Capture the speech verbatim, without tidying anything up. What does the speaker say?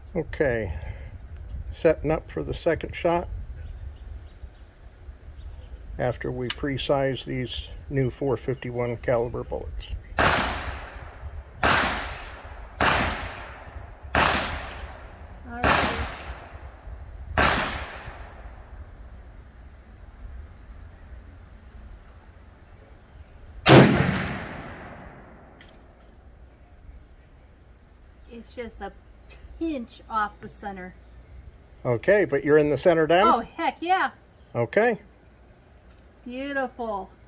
Okay, setting up for the second shot after we pre-size these new four fifty-one caliber bullets. Alrighty. It's just a pinch off the center. Okay, but you're in the center down? Oh, heck yeah. Okay. Beautiful.